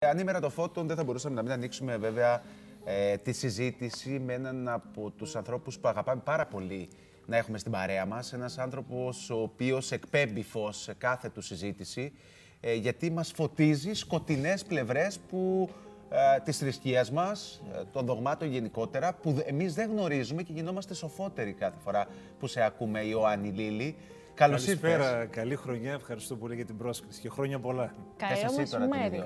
Ανήμερα το Φώτων δεν θα μπορούσαμε να μην ανοίξουμε βέβαια τη συζήτηση με έναν από τους ανθρώπους που αγαπάμε πάρα πολύ να έχουμε στην παρέα μας. Ένας άνθρωπος ο οποίος εκπέμπει φως σε κάθε του συζήτηση, γιατί μας φωτίζει σκοτεινές πλευρές της θρησκείας μας, των δογμάτων γενικότερα, που εμείς δεν γνωρίζουμε και γινόμαστε σοφότεροι κάθε φορά που σε ακούμε, Ιωάννη Λίλη. Καλησπέρα, καλή χρονιά, ευχαριστώ πολύ για την πρόσκληση και χρόνια πολλά. Καλό μεσημέρι.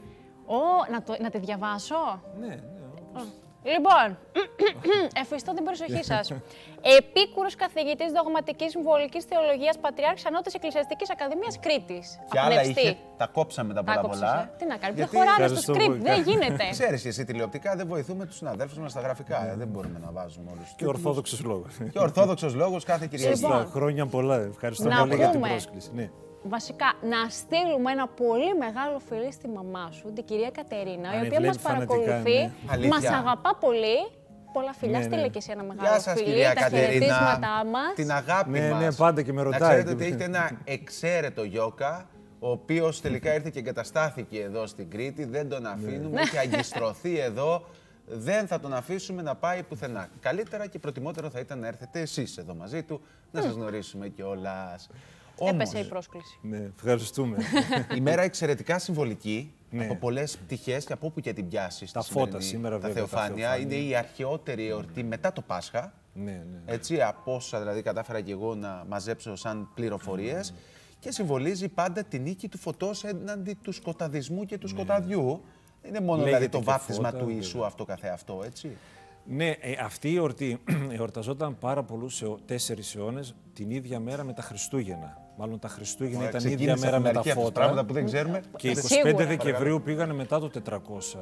Να τη διαβάσω. Ναι. Λοιπόν, ευχαριστώ την προσοχή σας. Επίκουρος καθηγητής δογματικής συμβολικής θεολογίας, Πατριάρχης Ανώτατης Εκκλησιαστικής Ακαδημίας Κρήτης. Και άλλα είχε, τα κόψαμε τα πολλά. Τι να κάνουμε, δεν χωράνε στο script, δεν γίνεται. Ξέρεις εσύ τηλεοπτικά δεν βοηθούμε τους συναδέλφους μας στα γραφικά. Δεν μπορούμε να βάζουμε όλους. Και ορθόδοξος λόγος. Και ορθόδοξος λόγος κάθε Κυριακή. Χρόνια πολλά, ευχαριστώ πολύ για την πρόσκληση. Βασικά, να στείλουμε ένα πολύ μεγάλο φιλί στη μαμά σου, την κυρία Κατερίνα, η οποία μας παρακολουθεί, μας αγαπά πολύ. Πολλά φιλιά, στείλε και εσύ ένα μεγάλο φιλί, κυρία τα Κατερίνα, χαιρετίσματά μας. την αγάπη μας. Ναι, πάντα και με ρωτάει. Να ξέρετε ότι έχετε ένα εξαίρετο γιώκα, ο οποίος τελικά ήρθε και εγκαταστάθηκε εδώ στην Κρήτη, δεν τον αφήνουμε, έχει αγκιστρωθεί εδώ. Δεν θα τον αφήσουμε να πάει πουθενά. Καλύτερα και προτιμότερο θα ήταν να έρθετε εσείς εδώ μαζί του, να σας γνωρίσουμε κιόλας. Έπεσε η πρόσκληση. Ναι, ευχαριστούμε. Η μέρα εξαιρετικά συμβολική, από πολλές πτυχές και από όπου και την πιάσεις. Τα φώτα σήμερα, βέβαια. Τα Θεοφάνεια είναι η αρχαιότερη εορτή μετά το Πάσχα. Ναι. Έτσι, από όσα δηλαδή κατάφερα και εγώ να μαζέψω σαν πληροφορίες. Και συμβολίζει πάντα την νίκη του φωτός έναντι του σκοταδισμού και του σκοταδιού. Δεν είναι μόνο δηλαδή το βάπτισμα του Ιησού αυτό καθεαυτό, έτσι. Ναι, αυτή η εορτή εορταζόταν πάρα πολλούς 4 αιώνες την ίδια μέρα με τα Χριστούγεννα. Μάλλον τα Χριστούγεννα ήταν η ίδια μέρα με τα φώτα. Πράγματα που δεν ξέρουμε. Και 25 Δεκεμβρίου πήγανε μετά το 400,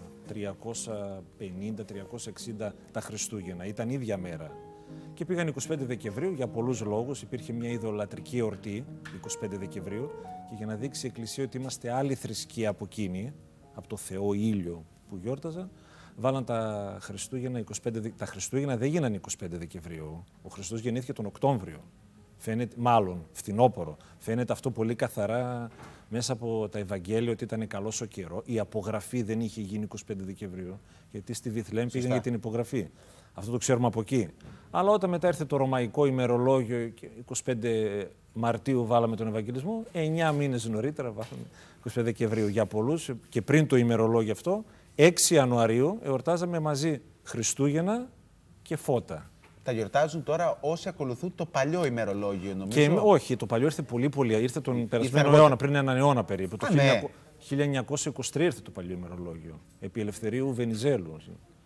350-360 τα Χριστούγεννα. Ήταν ίδια μέρα. Και πήγαν 25 Δεκεμβρίου για πολλούς λόγους. Υπήρχε μια ιδωλατρική εορτή 25 Δεκεμβρίου και για να δείξει η Εκκλησία ότι είμαστε άλλη θρησκεία από εκείνη, από το Θεό ήλιο που γιόρταζαν, βάλαν τα Χριστούγεννα 25. Τα Χριστούγεννα δεν γίνανε 25 Δεκεμβρίου. Ο Χριστός γεννήθηκε τον Οκτώβριο. Φαίνεται, μάλλον, φθινόπωρο. Φαίνεται αυτό πολύ καθαρά μέσα από τα Ευαγγέλια ότι ήταν καλός ο καιρός. Η απογραφή δεν είχε γίνει 25 Δεκεμβρίου, γιατί στη Βιθλεέμ πήγαν για την υπογραφή. Αυτό το ξέρουμε από εκεί. Αλλά όταν μετά ήρθε το ρωμαϊκό ημερολόγιο και 25 Μαρτίου βάλαμε τον Ευαγγελισμό, 9 μήνες νωρίτερα βάλαμε 25 Δεκεμβρίου. Για πολλούς και πριν το ημερολόγιο αυτό, 6 Ιανουαρίου εορτάζαμε μαζί Χριστούγεννα και φώτα. Τα γιορτάζουν τώρα όσοι ακολουθούν το παλιό ημερολόγιο, νομίζω. Όχι, το παλιό ήρθε πολύ. Ήρθε τον περασμένο αιώνα, πριν έναν αιώνα περίπου. Το 1923 ήρθε το παλιό ημερολόγιο, επί Ελευθερίου Βενιζέλου.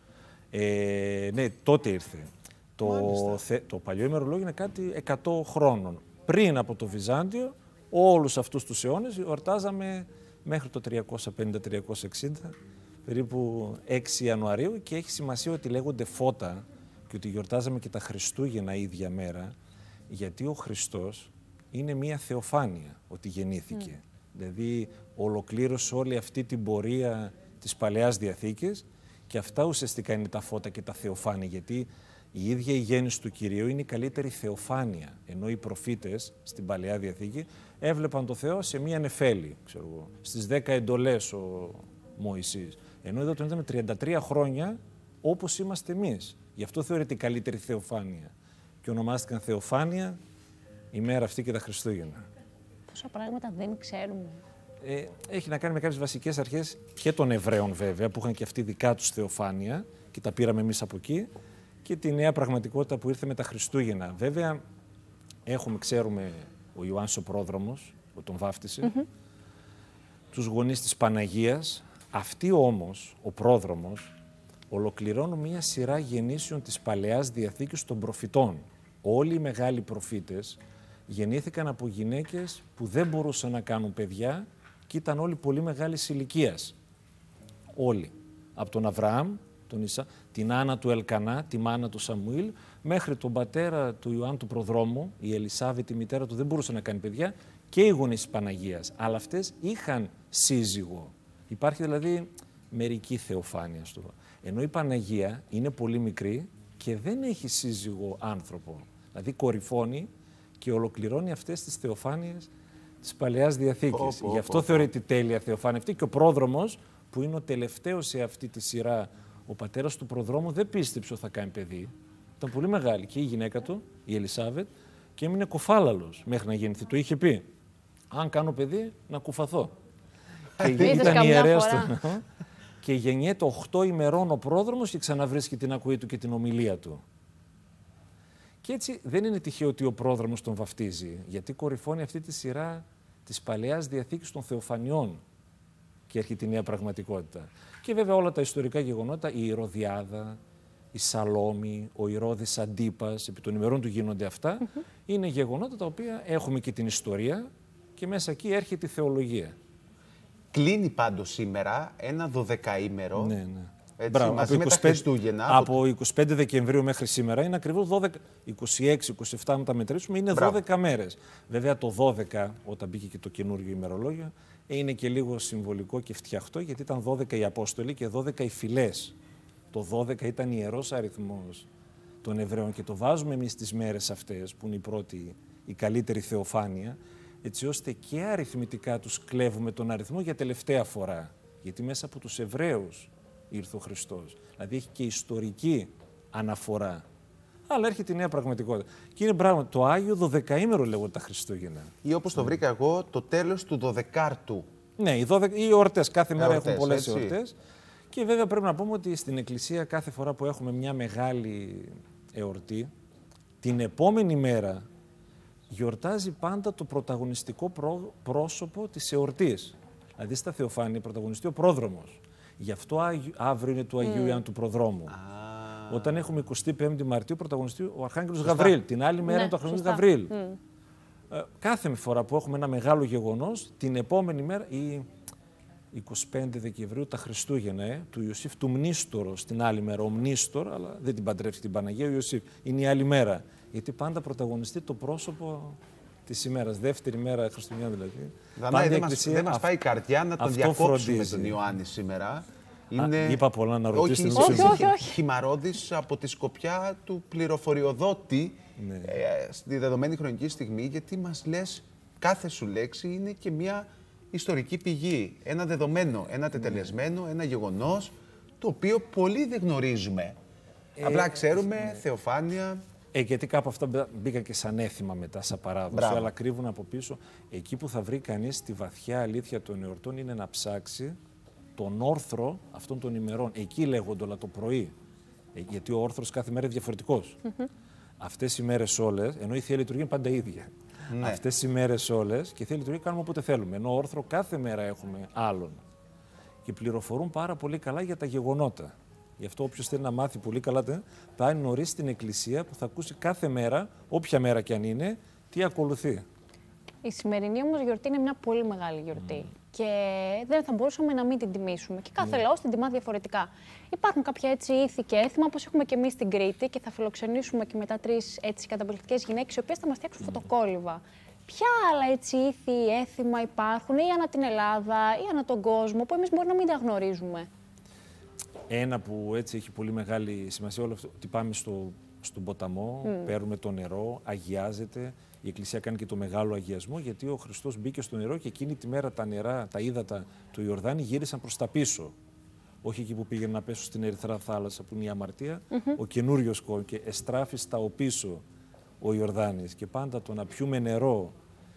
Ναι, τότε ήρθε. Το παλιό ημερολόγιο είναι κάτι 100 χρόνων. Πριν από το Βυζάντιο, όλους αυτούς τους αιώνες εορτάζαμε μέχρι το 350-360, περίπου 6 Ιανουαρίου, και έχει σημασία ότι λέγονται φώτα και ότι γιορτάζαμε και τα Χριστούγεννα ίδια μέρα, γιατί ο Χριστός είναι μία θεοφάνεια ότι γεννήθηκε. Δηλαδή ολοκλήρωσε όλη αυτή την πορεία της Παλαιάς Διαθήκης και αυτά ουσιαστικά είναι τα φώτα και τα θεοφάνεια, γιατί η ίδια η γέννηση του Κυρίου είναι η καλύτερη θεοφάνεια, ενώ οι προφήτες στην Παλαιά Διαθήκη έβλεπαν το Θεό σε μία νεφέλη, ξέρω εγώ, στις 10 εντολές ο Μωυσής. Ενώ εδώ τον είδαμε 33 χρόνια όπως είμαστε εμείς. Γι' αυτό θεωρείται η καλύτερη θεοφάνεια. Και ονομάστηκαν θεοφάνεια η μέρα αυτή και τα Χριστούγεννα. Πόσα πράγματα δεν ξέρουμε. Έχει να κάνει με κάποιες βασικές αρχές και των Εβραίων βέβαια, που είχαν και αυτοί δικά τους θεοφάνεια και τα πήραμε εμείς από εκεί, και τη νέα πραγματικότητα που ήρθε με τα Χριστούγεννα. Βέβαια, ξέρουμε, ο Ιωάννης ο Πρόδρομος, που τον βάφτισε, τους γονείς της Παναγίας. Αυτοί όμως, ο Πρόδρομος, ολοκληρώνουν μια σειρά γεννήσεων της Παλαιάς Διαθήκης των προφητών. Όλοι οι μεγάλοι προφήτες γεννήθηκαν από γυναίκες που δεν μπορούσαν να κάνουν παιδιά και ήταν όλοι πολύ μεγάλης ηλικίας. Όλοι. Από τον Αβραάμ, τον Ισά, την Άννα του Ελκανά, τη μάνα του Σαμουήλ, μέχρι τον πατέρα του Ιωάννου του Προδρόμου, η Ελισάβετ, η μητέρα του, δεν μπορούσε να κάνει παιδιά, και οι γονείς της Παναγίας. Αλλά αυτές είχαν σύζυγο. Υπάρχει δηλαδή μερική θεοφάνεια στο. Ενώ η Παναγία είναι πολύ μικρή και δεν έχει σύζυγο άνθρωπο. Δηλαδή κορυφώνει και ολοκληρώνει αυτές τις θεοφάνειες της Παλαιάς Διαθήκης. Γι' αυτό θεωρείται τέλεια θεοφάνεια αυτή, και ο πρόδρομος που είναι ο τελευταίος σε αυτή τη σειρά, ο πατέρας του προδρόμου δεν πίστεψε ότι θα κάνει παιδί. Ήταν πολύ μεγάλη και η γυναίκα του, η Ελισάβετ, και έμεινε κοφάλαλος μέχρι να γεννηθεί. Το είχε πει. Αν κάνω παιδί, να κουφαθώ. Και ήταν ιερέας του. Και γεννιέται 8 ημερών ο πρόδρομος και ξαναβρίσκει την ακοή του και την ομιλία του. Και έτσι δεν είναι τυχαίο ότι ο πρόδρομος τον βαφτίζει, γιατί κορυφώνει αυτή τη σειρά της Παλαιάς Διαθήκης των Θεοφανιών και έρχεται η νέα πραγματικότητα. Και βέβαια όλα τα ιστορικά γεγονότα, η Ηρωδιάδα, η Σαλόμη, ο Ηρώδης Αντίπας, επί των ημερών του γίνονται αυτά, είναι γεγονότα τα οποία έχουμε και την ιστορία και μέσα εκεί έρχεται η θεολογία. Κλείνει πάντως σήμερα ένα 12ήμερο. Ναι. Έτσι, Μπράβο, μαζί με τα Χριστούγεννα. Από 25 Δεκεμβρίου μέχρι σήμερα είναι ακριβώς 26-27 να τα μετρήσουμε, είναι 12 μέρες. Βέβαια το 12, όταν μπήκε και το καινούργιο ημερολόγιο, είναι και λίγο συμβολικό και φτιαχτό, γιατί ήταν 12 οι Απόστολοι και 12 οι φυλές. Το 12 ήταν ιερός αριθμός των Εβραίων και το βάζουμε εμείς τις μέρες αυτές, που είναι η πρώτη, η καλύτερη θεοφάνεια, έτσι ώστε και αριθμητικά τους κλέβουμε τον αριθμό για τελευταία φορά. Γιατί μέσα από τους Εβραίους ήρθε ο Χριστός. Δηλαδή έχει και ιστορική αναφορά. Αλλά έρχεται η νέα πραγματικότητα. Και είναι πράγματι το Άγιο Δωδεκαήμερο λέγονται τα Χριστούγεννα. Ή όπως το βρήκα εγώ, το τέλος του 12ου. Ναι, οι εορτές. Κάθε μέρα έχουν πολλές εορτές. Και βέβαια πρέπει να πούμε ότι στην Εκκλησία κάθε φορά που έχουμε μια μεγάλη εορτή, την επόμενη μέρα γιορτάζει πάντα το πρωταγωνιστικό πρόσωπο της εορτής. Δηλαδή στα Θεοφάνεια πρωταγωνιστεί ο πρόδρομος. Γι' αυτό αύριο είναι του Αγίου Ιωάννου του Προδρόμου. Όταν έχουμε 25η Μαρτίου πρωταγωνιστεί ο Αρχάγγελος Γαβρίλ. Την άλλη μέρα είναι το Αρχάγγελος Γαβρίλ. Κάθε φορά που έχουμε ένα μεγάλο γεγονός, την επόμενη μέρα, ή 25 Δεκεμβρίου τα Χριστούγεννα του Ιωσήφ του Μνήστορο, την άλλη μέρα ο Μνήστορ, αλλά δεν την παντρεύει την Παναγία, ο Ιωσήφ. Είναι η άλλη μέρα. Γιατί πάντα πρωταγωνιστεί το πρόσωπο της ημέρας, δεύτερη μέρα Χριστουγεννιάτικη δηλαδή. Δεν μας πάει η καρδιά να τον διακόψουμε τον Ιωάννη σήμερα. Είπα πολλά να ρωτήσετε. Όχι. Χυμαρώδης από τη σκοπιά του πληροφοριοδότη στη δεδομένη χρονική στιγμή, γιατί μας λες κάθε σου λέξη είναι και μια ιστορική πηγή. Ένα δεδομένο, ένα τετελεσμένο, ένα γεγονός το οποίο πολλοί δεν γνωρίζουμε. Απλά ξέρουμε, θεοφάνεια. Γιατί κάπου αυτά μπήκαν και σαν έθιμα μετά, σαν παράδοση, αλλά κρύβουν από πίσω. Εκεί που θα βρει κανείς τη βαθιά αλήθεια των εορτών είναι να ψάξει τον όρθρο αυτών των ημερών. Εκεί λέγονται όλα το πρωί. Γιατί ο όρθρος κάθε μέρα είναι διαφορετικός. Αυτές οι μέρες όλες, ενώ η Θεία Λειτουργία είναι πάντα ίδια. Αυτές οι μέρες όλες και η Θεία Λειτουργία κάνουμε όποτε θέλουμε. Ενώ όρθρο κάθε μέρα έχουμε άλλον. Και πληροφορούν πάρα πολύ καλά για τα γεγονότα. Γι' αυτό όποιος θέλει να μάθει πολύ καλά, πάει νωρίς στην εκκλησία που θα ακούσει κάθε μέρα, όποια μέρα κι αν είναι, τι ακολουθεί. Η σημερινή όμως γιορτή είναι μια πολύ μεγάλη γιορτή και δεν θα μπορούσαμε να μην την τιμήσουμε. Και κάθε λαός την τιμά διαφορετικά. Υπάρχουν κάποια έτσι ήθη και έθιμα, όπως έχουμε και εμείς στην Κρήτη, και θα φιλοξενήσουμε και μετά 3 έτσι καταπληκτικές γυναίκες, οι οποίες θα μας φτιάξουν φωτοκόλληβα. Ποια άλλα έτσι ήθη, έθιμα υπάρχουν ή ανά την Ελλάδα ή ανά τον κόσμο, που εμείς μπορεί να μην τα γνωρίζουμε? Ένα που έτσι έχει πολύ μεγάλη σημασία όλο αυτό, ότι πάμε στον ποταμό, παίρνουμε το νερό, αγιάζεται. Η Εκκλησία κάνει και το μεγάλο αγιασμό, γιατί ο Χριστός μπήκε στο νερό και εκείνη τη μέρα τα νερά, τα ύδατα του Ιορδάνη γύρισαν προς τα πίσω. Όχι εκεί που πήγαινε να πέσουν στην Ερυθρά θάλασσα που είναι η αμαρτία, ο καινούριος κόσμο, και εστράφη στα οπίσω ο Ιορδάνης. Και πάντα το να πιούμε νερό,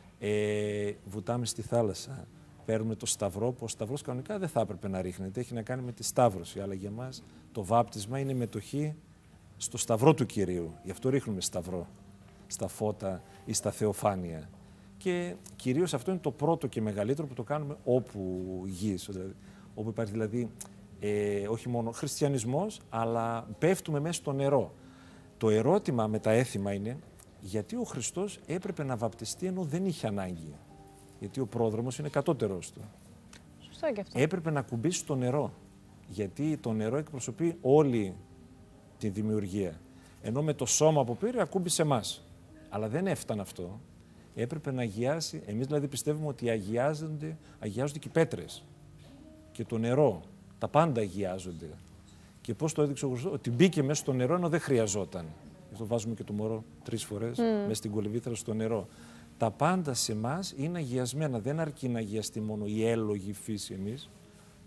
βουτάμε στη θάλασσα. Παίρνουμε το σταυρό, που ο σταυρός κανονικά δεν θα έπρεπε να ρίχνεται, έχει να κάνει με τη σταύρωση. Αλλά για μας το βάπτισμα είναι μετοχή στο σταυρό του Κυρίου. Γι' αυτό ρίχνουμε σταυρό στα φώτα ή στα θεοφάνεια. Και κυρίως αυτό είναι το πρώτο και μεγαλύτερο που το κάνουμε όπου γης. Δηλαδή, όπου υπάρχει δηλαδή όχι μόνο χριστιανισμός, αλλά πέφτουμε μέσα στο νερό. Το ερώτημα με τα έθιμα είναι γιατί ο Χριστός έπρεπε να βαπτιστεί ενώ δεν είχε ανάγκη. Γιατί ο πρόδρομος είναι κατώτερος του. Σωστό και αυτό. Έπρεπε να κουμπίσει το νερό. Γιατί το νερό εκπροσωπεί όλη τη δημιουργία. Ενώ με το σώμα που πήρε ακούμπησε εμάς. Αλλά δεν έφτανε αυτό. Έπρεπε να αγιάσει. Εμείς δηλαδή πιστεύουμε ότι αγιάζονται και οι πέτρες. Και το νερό. Τα πάντα αγιάζονται. Και πώς το έδειξε ο Χριστός? Ότι μπήκε μέσα στο νερό ενώ δεν χρειαζόταν. Γι' αυτό βάζουμε και το μωρό 3 φορές μέσα στην κολυβήθρα στο νερό. Τα πάντα σε εμάς είναι αγιασμένα. Δεν αρκεί να αγιαστεί μόνο η έλογη φύση εμείς.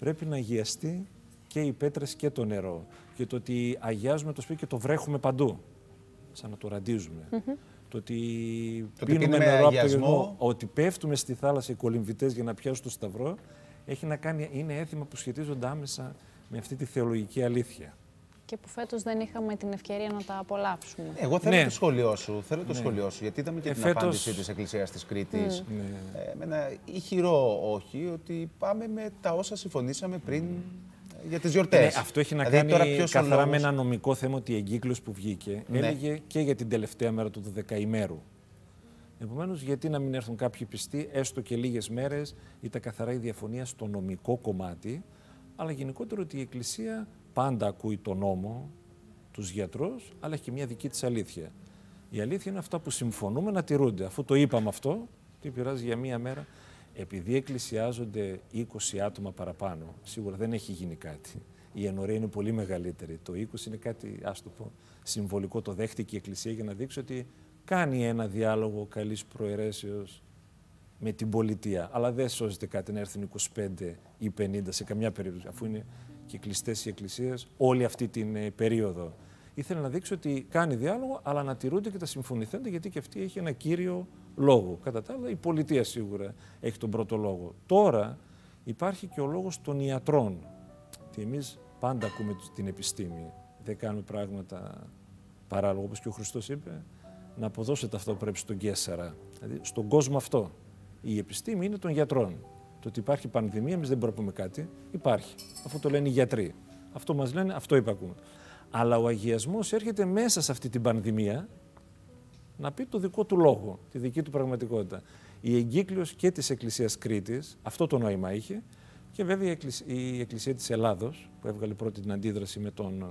πρέπει να αγιαστεί και οι πέτρες και το νερό. Και το ότι αγιάζουμε το σπίτι και το βρέχουμε παντού, σαν να το ραντίζουμε. Το ότι πίνουμε νερό από το γεσμό, ότι πέφτουμε στη θάλασσα οι κολυμβητές για να πιάσουν το σταυρό, έχει να κάνει, είναι έθιμα που σχετίζονται άμεσα με αυτή τη θεολογική αλήθεια. Και που φέτος δεν είχαμε την ευκαιρία να τα απολαύσουμε. Εγώ θέλω το σχολείο σου, γιατί είδαμε και την απάντηση της Εκκλησίας της Κρήτης. Με ένα ηχηρό όχι, ότι πάμε με τα όσα συμφωνήσαμε πριν για τις γιορτές. Αυτό έχει να κάνει καθαρά με ένα νομικό θέμα, ότι η εγκύκλωση που βγήκε έλεγε και για την τελευταία μέρα του 12ημέρου. Επομένως, γιατί να μην έρθουν κάποιοι πιστοί, έστω και λίγες μέρες, ήταν καθαρά η διαφωνία στο νομικό κομμάτι, αλλά γενικότερα ότι η Εκκλησία πάντα ακούει τον νόμο, τους γιατρούς, αλλά έχει και μια δική της αλήθεια. Η αλήθεια είναι αυτά που συμφωνούμε να τηρούνται. Αφού το είπαμε αυτό, τι πειράζει για μία μέρα. Επειδή εκκλησιάζονται 20 άτομα παραπάνω, σίγουρα δεν έχει γίνει κάτι. Η ενορία είναι πολύ μεγαλύτερη. Το 20 είναι κάτι, ας το πω, συμβολικό. Το δέχτηκε η Εκκλησία για να δείξει ότι κάνει ένα διάλογο καλής προαιρέσεως με την πολιτεία. Αλλά δεν σώζεται κάτι να έρθουν 25 ή 50 σε καμιά περίπτωση, αφού είναι και κλειστές οι εκκλησίες όλη αυτή την περίοδο. Ήθελε να δείξει ότι κάνει διάλογο, αλλά να τηρούνται και τα συμφωνηθέντα, γιατί και αυτή έχει ένα κύριο λόγο. Κατά τα άλλα, η πολιτεία σίγουρα έχει τον πρώτο λόγο. Τώρα υπάρχει και ο λόγος των ιατρών. Και εμείς πάντα ακούμε την επιστήμη. Δεν κάνουμε πράγματα παράλογα, όπως και ο Χριστός είπε, να αποδώσετε αυτό που πρέπει στον Καίσαρα. Δηλαδή, στον κόσμο αυτό. Η επιστήμη είναι των γιατρών. Το ότι υπάρχει πανδημία, εμείς δεν μπορούμε να πούμε κάτι. Υπάρχει. Αυτό το λένε οι γιατροί. Αυτό μας λένε, αυτό υπακούμε. Αλλά ο αγιασμός έρχεται μέσα σε αυτή την πανδημία να πει το δικό του λόγο, τη δική του πραγματικότητα. Η εγκύκλειος και της Εκκλησίας Κρήτης, αυτό το νόημα είχε, και βέβαια η Εκκλησία της Ελλάδος, που έβγαλε πρώτη την αντίδραση με τον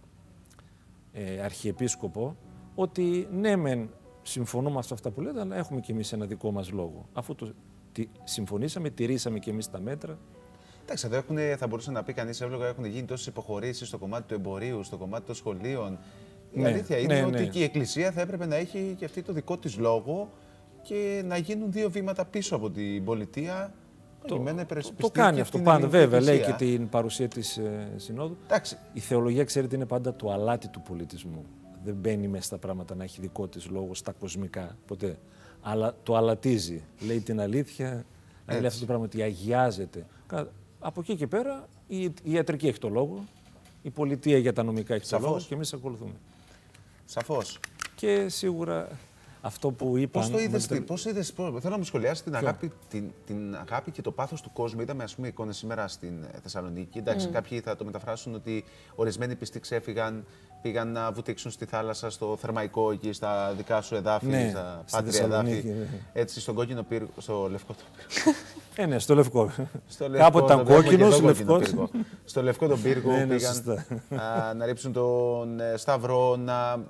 Αρχιεπίσκοπο, ότι ναι μεν συμφωνούμε σε αυτά που λέτε, αλλά έχουμε και εμείς ένα δικό μας λόγο. Αφού το συμφωνήσαμε, τηρήσαμε και εμείς τα μέτρα. Εντάξει, εδώ θα μπορούσε να πει κανείς εύλογα, έχουν γίνει τόσες υποχωρήσεις στο κομμάτι του εμπορίου, στο κομμάτι των σχολείων. Η αλήθεια είναι ότι και η Εκκλησία θα έπρεπε να έχει και αυτή το δικό της λόγο και να γίνουν 2 βήματα πίσω από την πολιτεία. Το κάνει αυτό πάντα, βέβαια. Λέει και την παρουσία της Συνόδου. Εντάξει. Η θεολογία, ξέρετε, είναι πάντα το αλάτι του πολιτισμού. Δεν μπαίνει μέσα στα πράγματα να έχει δικό της λόγο στα κοσμικά, ποτέ. Αλλά το αλατίζει. Λέει την αλήθεια, λέει αυτό το πράγμα, ότι αγιάζεται. Από εκεί και πέρα η ιατρική έχει το λόγο, η πολιτεία για τα νομικά έχει το λόγο και εμείς ακολουθούμε. Σαφώς. Και σίγουρα αυτό που είπαμε. Πώς είδες, θέλω να μου σχολιάσεις την αγάπη και το πάθος του κόσμου. Είδαμε, ας πούμε, εικόνες σήμερα στην Θεσσαλονίκη. Εντάξει, κάποιοι θα το μεταφράσουν ότι ορισμένοι πιστοί ξέφυγαν, πήγαν να βουτήξουν στη θάλασσα, στο Θερμαϊκό, εκεί στα δικά σου εδάφη, στα πάτρια εδάφη. Έτσι, στον κόκκινο πύργο, στο λευκό τον πύργο. Ναι, στο λευκό. Κάποτε ήταν κόκκινο, λευκό. Στο λευκό τον πύργο πήγαν να ρίψουν τον σταυρό, να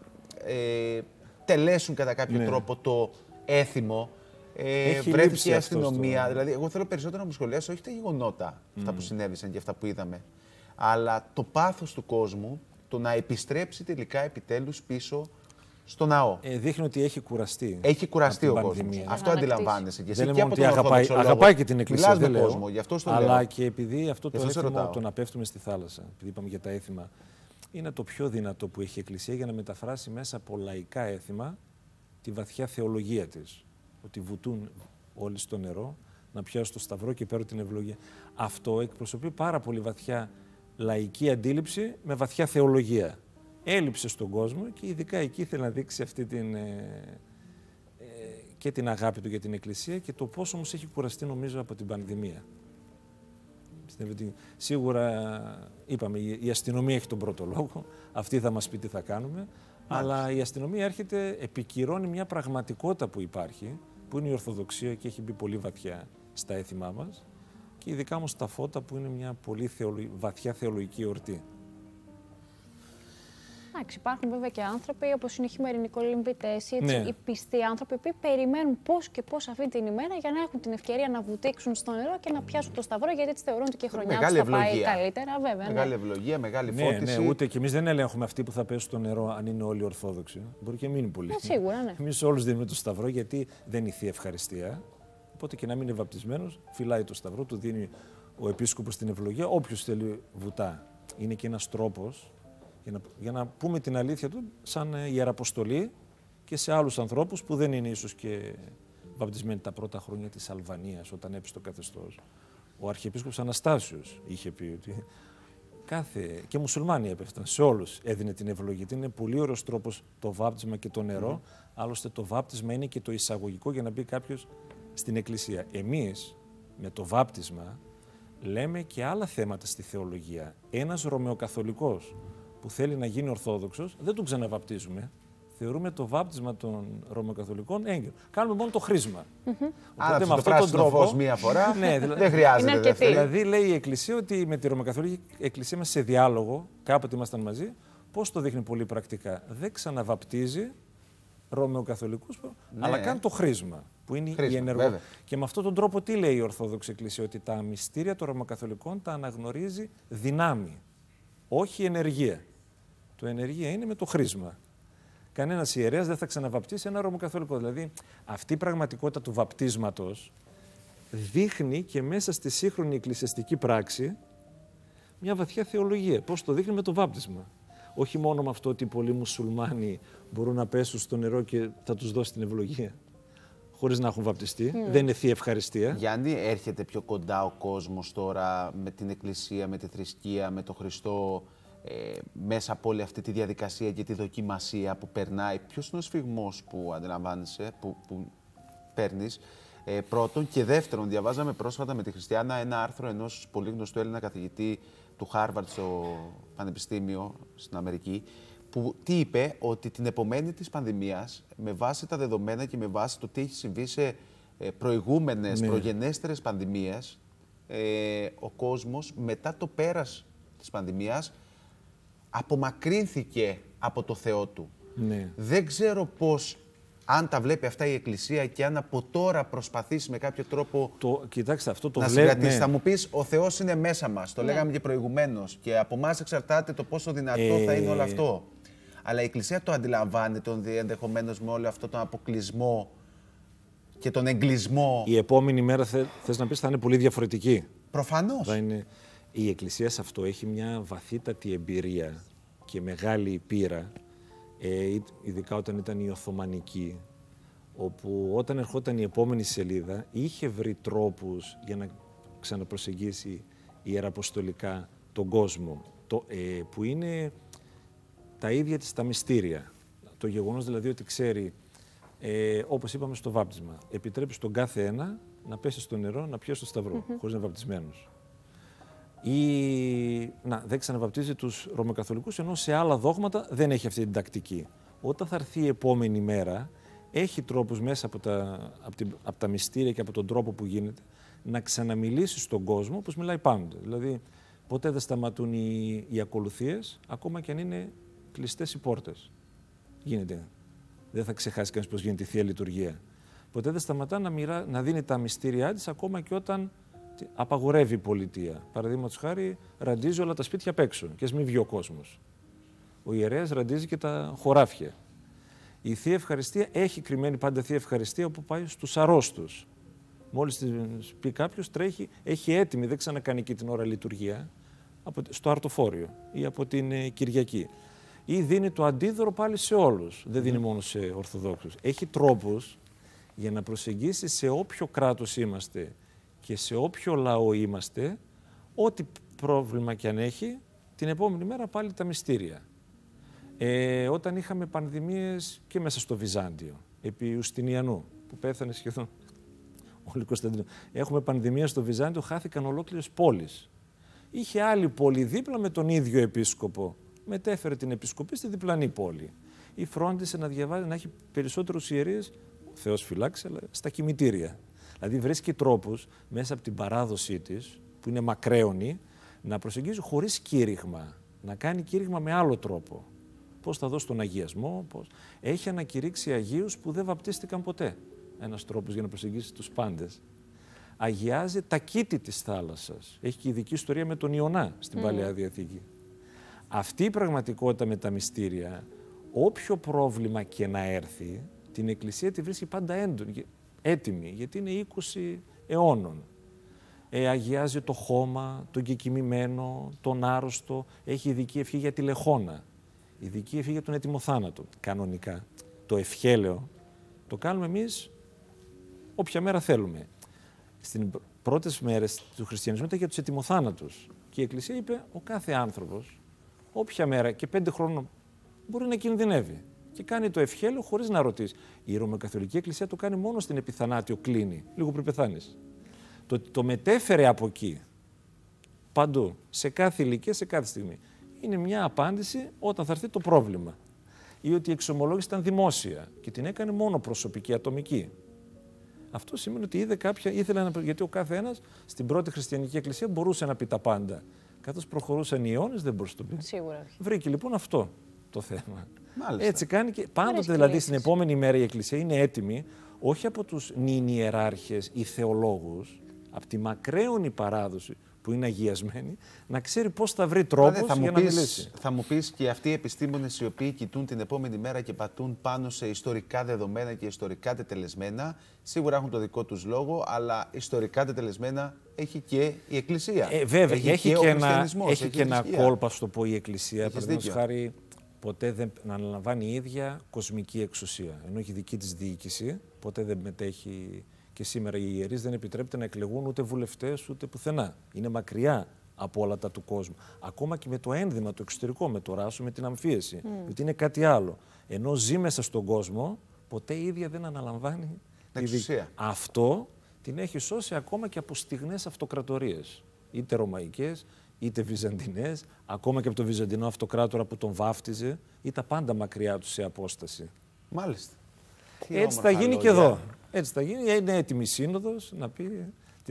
τελέσουν κατά κάποιο τρόπο το έθιμο. Βρέθηκε η αστυνομία. Δηλαδή, εγώ θέλω περισσότερο να μου σχολιάσει όχι τα γεγονότα, αυτά που συνέβησαν και αυτά που είδαμε, αλλά το πάθος του κόσμου, το να επιστρέψει τελικά επιτέλους πίσω στο ναό. Δείχνει ότι έχει κουραστεί. Έχει κουραστεί ο κόσμος. Αυτό αντιλαμβάνεσαι. Και εσύ δεν και είναι μόνο ότι αγαπάει και την Εκκλησία. Δεν λέω. Κόσμο, γι' αυτό στο αλλά λέω. και επειδή αυτό το έθιμο, το να πέφτουμε στη θάλασσα, επειδή είπαμε για τα έθιμα, είναι το πιο δυνατό που έχει η Εκκλησία για να μεταφράσει μέσα από λαϊκά έθιμα τη βαθιά θεολογία της. Ότι βουτούν όλοι στο νερό, να πιάσουν το σταυρό και παίρνουν την ευλογία. Αυτό εκπροσωπεί πάρα πολύ βαθιά λαϊκή αντίληψη με βαθιά θεολογία. Έλειψε στον κόσμο και ειδικά εκεί ήθελε να δείξει αυτή και την αγάπη του για την Εκκλησία και το πόσο όμως έχει κουραστεί, νομίζω, από την πανδημία. Σίγουρα, είπαμε, η αστυνομία έχει τον πρώτο λόγο, αυτή θα μας πει τι θα κάνουμε, αλλά η αστυνομία έρχεται, επικυρώνει μια πραγματικότητα που υπάρχει, που είναι η Ορθοδοξία και έχει μπει πολύ βαθιά στα έθιμά μας, και ειδικά όμως τα φώτα που είναι μια πολύ βαθιά θεολογική εορτή. Εντάξει, υπάρχουν βέβαια και άνθρωποι όπως είναι οι χειμερινοί κολυμβητές, οι πιστοί άνθρωποι που περιμένουν πώς και πώς αυτή την ημέρα για να έχουν την ευκαιρία να βουτήξουν στο νερό και να πιάσουν το σταυρό, γιατί έτσι θεωρούν ότι και η χρονιά τους θα πάει καλύτερα. Βέβαια, μεγάλη ευλογία, μεγάλη φώτιση. Ναι, ούτε και εμείς δεν ελέγχουμε αυτοί που θα πέσουν στο νερό αν είναι όλοι Ορθόδοξοι. Μπορεί και μην είναι πολλοί. Σίγουρα, ναι. Εμείς όλους δίνουμε το σταυρό γιατί δεν είναι η Θεία Ευχαριστία. Οπότε και να μην είναι βαπτισμένος, φυλάει το σταυρό, του δίνει ο επίσκοπος στην ευλογία, όποιος θέλει βουτά. Είναι και ένας τρόπος για να πούμε την αλήθεια του σαν ιεραποστολή και σε άλλους ανθρώπους που δεν είναι ίσως και βαπτισμένοι τα πρώτα χρόνια της Αλβανίας όταν έπεσε το καθεστώς. Ο Αρχιεπίσκοπος Αναστάσιος είχε πει ότι και μουσουλμάνοι έπεφταν, σε όλους έδινε την ευλογία. Είναι πολύ ωραίος τρόπος το βάπτισμα και το νερό. Άλλωστε το βάπτισμα είναι και το εισαγωγικό για να μπει κάποιος στην εκκλησία. Εμείς με το βάπτισμα λέμε και άλλα θέματα στη θεολογία. Ένας Ρωμαιοκαθολικός που θέλει να γίνει Ορθόδοξος δεν τον ξαναβαπτίζουμε. Θεωρούμε το βάπτισμα των Ρωμαιοκαθολικών έγκυρο. Κάνουμε μόνο το χρήσμα. Οπότε με αυτόν τον τρόπο μία φορά δεν χρειάζεται δεύτερη. Δηλαδή λέει η Εκκλησία ότι με τη Ρωμαιοκαθολική Εκκλησία είμαστε σε διάλογο, κάποτε ήμασταν μαζί. Πώς το δείχνει πολύ πρακτικά? Δεν ξαναβαπτίζει Ρωμαιοκαθολικούς, αλλά κάνει το χρήσμα, που είναι η ενεργό. Βέβαια. Και με αυτόν τον τρόπο τι λέει η Ορθόδοξη Εκκλησία? Ότι τα μυστήρια των Ρωμαιοκαθολικών τα αναγνωρίζει δυνάμει, όχι ενεργεία. Το ενεργεία είναι με το χρήσμα. Κανένας ιερέας δεν θα ξαναβαπτίσει ένα Ρωμαιοκαθολικό. Δηλαδή, αυτή η πραγματικότητα του βαπτίσματος δείχνει και μέσα στη σύγχρονη εκκλησιαστική πράξη μια βαθιά θεολογία. Πώς το δείχνει? Με το βάπτισμα. Όχι μόνο με αυτό ότι πολλοί μουσουλμάνοι μπορούν να πέσουν στο νερό και θα τους δώσει την ευλογία, χωρίς να έχουν βαπτιστεί. Δεν είναι θεία ευχαριστία. Γιάννη, έρχεται πιο κοντά ο κόσμος τώρα με την Εκκλησία, με τη θρησκεία, με τον Χριστό, μέσα από όλη αυτή τη διαδικασία και τη δοκιμασία που περνάει? Ποιος είναι ο σφιγμός που αντιλαμβάνεσαι, που παίρνεις? Πρώτον, και δεύτερον, διαβάζαμε πρόσφατα με τη Χριστιανά ένα άρθρο ενός πολύ γνωστού Έλληνα καθηγητή του Χάρβαρντ στο Πανεπιστήμιο στην Αμερική, που τι είπε? Ότι την επομένη της πανδημίας, με βάση τα δεδομένα και με βάση το τι έχει συμβεί σε προηγούμενες, προγενέστερες πανδημίες, ο κόσμος μετά το πέρας της πανδημίας απομακρύνθηκε από το Θεό του. Δεν ξέρω πώς, αν τα βλέπει αυτά η Εκκλησία και αν από τώρα προσπαθήσει με κάποιο τρόπο κοιτάξτε, αυτό το να συγκρατήσει. Θα μου πεις, ο Θεός είναι μέσα μας, το λέγαμε και προηγουμένως, και από εμάς εξαρτάται το πόσο δυνατό θα είναι όλο αυτό. Αλλά η Εκκλησία το αντιλαμβάνεται ενδεχομένως με όλο αυτό τον αποκλεισμό και τον εγκλισμό? Η επόμενη μέρα, θες να πεις, θα είναι πολύ διαφορετική. Προφανώς. Η Εκκλησία σε αυτό έχει μια βαθύτατη εμπειρία και μεγάλη πείρα, ειδικά όταν ήταν η Οθωμανική, όπου όταν ερχόταν η επόμενη σελίδα είχε βρει τρόπους για να ξαναπροσεγγίσει ιεραποστολικά τον κόσμο, που είναι τα ίδια της τα μυστήρια. Το γεγονός δηλαδή ότι ξέρει, όπως είπαμε στο βάπτισμα, επιτρέπει στον κάθε ένα να πέσει στο νερό, να πιέσει το σταυρό, χωρίς να είναι βαπτισμένος. Ή δεν ξαναβαπτίζει τους Ρωμαιοκαθολικούς, ενώ σε άλλα δόγματα δεν έχει αυτή την τακτική. Όταν θα έρθει η επόμενη μέρα, έχει τρόπους μέσα από τα μυστήρια και από τον τρόπο που γίνεται να ξαναμιλήσει στον κόσμο όπως μιλάει πάντοτε. Δηλαδή, ποτέ δεν σταματούν οι ακολουθίες, ακόμα και αν είναι κλειστές οι πόρτες. Γίνεται. Δεν θα ξεχάσει κανείς πώς γίνεται η Θεία Λειτουργία. Ποτέ δεν σταματά να δίνει τα μυστήριά της, ακόμα και όταν απαγορεύει η πολιτεία. Παραδείγματος χάρη, ραντίζει όλα τα σπίτια απ' έξω και ας μην βγει ο κόσμος. Ο ιερέας ραντίζει και τα χωράφια. Η Θεία Ευχαριστία έχει κρυμμένη πάντα Θεία Ευχαριστία όπου πάει στους αρρώστους. Μόλις της πει κάποιος, τρέχει, έχει έτοιμη, δεν ξανακάνει εκεί την ώρα λειτουργία, στο αρτοφόριο ή από την Κυριακή. Ή δίνει το αντίδωρο πάλι σε όλους. Δεν δίνει μόνο σε Ορθοδόξους. Έχει τρόπους για να προσεγγίσει σε όποιο κράτος είμαστε και σε όποιο λαό είμαστε, ό,τι πρόβλημα και αν έχει, την επόμενη μέρα πάλι τα μυστήρια. Όταν είχαμε πανδημίες και μέσα στο Βυζάντιο, επί Ιουστινιανού, που πέθανε σχεδόν όλη η Κωνσταντινούπολη. Έχουμε πανδημία στο Βυζάντιο, χάθηκαν ολόκληρες πόλεις. Είχε άλλη πόλη δίπλα με τον ίδιο επίσκοπο. Μετέφερε την επισκοπή στη διπλανή πόλη. Ή φρόντισε να διαβάζει, να έχει περισσότερους ιερείς, Θεός φυλάξει, αλλά στα κημητήρια. Δηλαδή βρίσκει τρόπους μέσα από την παράδοσή της, που είναι μακραίωνη, να προσεγγίζει χωρίς κήρυγμα, να κάνει κήρυγμα με άλλο τρόπο. Πώς θα δώσει τον αγιασμό, πώς. Έχει ανακηρύξει Αγίους που δεν βαπτίστηκαν ποτέ. Ένας τρόπος για να προσεγγίσει τους πάντες. Αγιάζει τα κήτη της θάλασσας. Έχει και ειδική ιστορία με τον Ιωνά στην Παλαιά Διαθήκη. Αυτή η πραγματικότητα με τα μυστήρια, όποιο πρόβλημα και να έρθει, την Εκκλησία τη βρίσκει πάντα έτοιμη, γιατί είναι 20 αιώνων. αγιάζει το χώμα, τον κεκοιμημένο, τον άρρωστο. Έχει ειδική ευχή για τη λεχόνα. Ειδική ευχή για τον έτοιμο θάνατο. Κανονικά. Το ευχέλαιο το κάνουμε εμείς όποια μέρα θέλουμε. Στις πρώτες μέρες του χριστιανισμού ήταν για τους ετοιμοθάνατους. Και η Εκκλησία είπε: ο κάθε άνθρωπος, όποια μέρα και 5 χρόνων, μπορεί να κινδυνεύει. Και κάνει το ευχέλαιο χωρίς να ρωτήσει. Η Ρωμαιοκαθολική Εκκλησία το κάνει μόνο στην επιθανάτιο κλίνη, λίγο πριν πεθάνεις. Το μετέφερε από εκεί. Παντού. Σε κάθε ηλικία, σε κάθε στιγμή. Είναι μια απάντηση όταν θα έρθει το πρόβλημα. Ή ότι η εξομολόγηση ήταν δημόσια και την έκανε μόνο προσωπική, ατομική. Αυτό σημαίνει ότι ήθελε να. Γιατί ο κάθε ένας στην πρώτη χριστιανική εκκλησία μπορούσε να πει τα πάντα. Καθώς προχωρούσαν οι αιώνες, δεν μπορούσε να το πει. Σίγουρα όχι. Βρήκε λοιπόν αυτό το θέμα. Μάλιστα. Έτσι κάνει και πάντοτε δηλαδή στην επόμενη μέρα η εκκλησία είναι έτοιμη, όχι από τους νυν ιεράρχες ή θεολόγους, από τη μακραίωνη παράδοση που είναι αγιασμένη, να ξέρει πώς θα βρει τρόπους για να μιλήσει. Θα μου πεις και αυτοί οι επιστήμονες οι οποίοι κοιτούν την επόμενη μέρα και πατούν πάνω σε ιστορικά δεδομένα και ιστορικά τετελεσμένα, σίγουρα έχουν το δικό τους λόγο, αλλά ιστορικά τετελεσμένα έχει και η Εκκλησία. Βέβαια, έχει και ένα κόλπο, στο πω, η Εκκλησία. Παραδείγματος χάρη, ποτέ δεν αναλαμβάνει η ίδια κοσμική εξουσία. Ενώ έχει δική της διοίκηση, ποτέ δεν μετέχει. Και σήμερα οι ιερείς δεν επιτρέπεται να εκλεγούν ούτε βουλευτές ούτε πουθενά. Είναι μακριά από όλα τα του κόσμου. Ακόμα και με το ένδυμα, το εξωτερικό, με το ράσο, με την αμφίεση. Γιατί είναι κάτι άλλο. Ενώ ζει μέσα στον κόσμο, ποτέ η ίδια δεν αναλαμβάνει την εξουσία. Αυτό την έχει σώσει ακόμα και από στιγνές αυτοκρατορίες. Είτε ρωμαϊκές, είτε βυζαντινές, ακόμα και από τον Βυζαντινό αυτοκράτορα που τον βάφτιζε, ήταν πάντα μακριά του σε απόσταση. Μάλιστα. Έτσι θα γίνει και εδώ. Έτσι θα γίνει. Είναι έτοιμη σύνοδος να πει,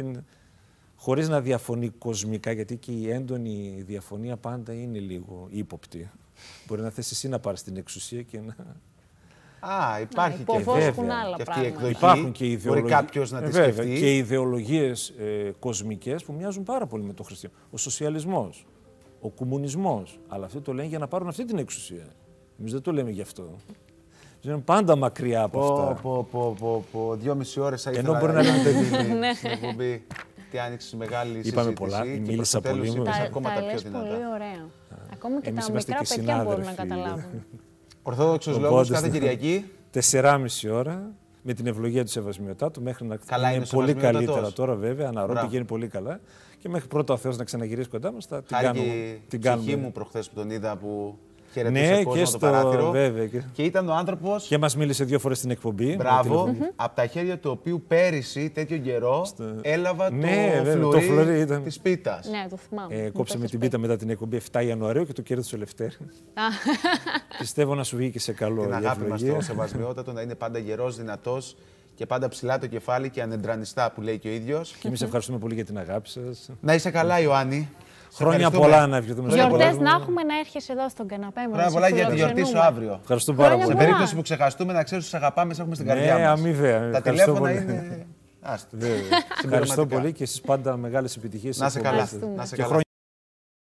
χωρίς να διαφωνεί κοσμικά, γιατί και η έντονη διαφωνία πάντα είναι λίγο ύποπτη. Μπορεί να θες εσύ να πάρεις την εξουσία και να... Υπάρχει και αυτή η εκδοχή. Υπάρχουν και ιδεολογίες. Μπορεί κάποιος να τη σκεφτεί. Και ιδεολογίες κοσμικές που μοιάζουν πάρα πολύ με το χριστιανισμό. Ο σοσιαλισμός, ο κομμουνισμός. Αλλά αυτοί το λένε για να πάρουν αυτή την εξουσία. Εμείς δεν το λέμε γι' αυτό. Είναι πάντα μακριά από αυτά. 2,5 ώρες θα ήθελα ενώ μπορεί να λέμε στην εκπομπή. Τι άνοιξε μεγάλη συζήτηση. Είπαμε πολλά, μίλησα πολύ. Τα λες πολύ ωραία. Ακόμα και τα μικρά παιδιά μπορούν να καταλάβουν. Ορθόδοξος λόγος κάθε Κυριακή. 4,5 ώρα, με την ευλογία του Σεβασμιωτάτου, μέχρι να είναι πολύ καλύτερα τώρα βέβαια, αναρώ, πηγαίνει πολύ καλά. Και μέχρι πρώτα ο Θεός να ξαναγυρίσει κοντά μας, θα την κάνουμε. Την ψυχή μου προχθές που τον είδα που χαιρετούσε κόσμο στο παράθυρο. Βέβαια. Και ήταν ο άνθρωπος. Και μας μίλησε 2 φορές στην εκπομπή. Μπράβο. Από τα χέρια του οποίου πέρυσι, τέτοιο καιρό, έλαβα το φλουρί της πίτας. Ναι, το θυμάμαι. Κόψε με την πίτα μετά την εκπομπή 7 Ιανουαρίου και το κέρδισε ο Λευτέρη. Πιστεύω να σου βγήκε σε καλό. Την αγάπη μας στο Σεβασμιότατο, να είναι πάντα γερός, δυνατός και πάντα ψηλά το κεφάλι και ανεντρανιστά που λέει και ο ίδιος. Και εμείς ευχαριστούμε πολύ για την αγάπη σας. Να είσαι καλά, Ιωάννη. Χρόνια πολλά να ευχηθούμε. Γιορτές να έχουμε, να έρχεσαι εδώ στον καναπέ μας. Χρόνια πολλά για τη γιορτή σου αύριο. Ευχαριστώ πάρα πολύ. Σε περίπτωση που ξεχαστούμε, να ξέρεις ότι σας αγαπάμε, έχουμε στην καρδιά μας. Ναι, αμοιβαία. Τα τηλέφωνα είναι. Ευχαριστώ πολύ και εσείς πάντα μεγάλες επιτυχίες. Να είσαι καλά.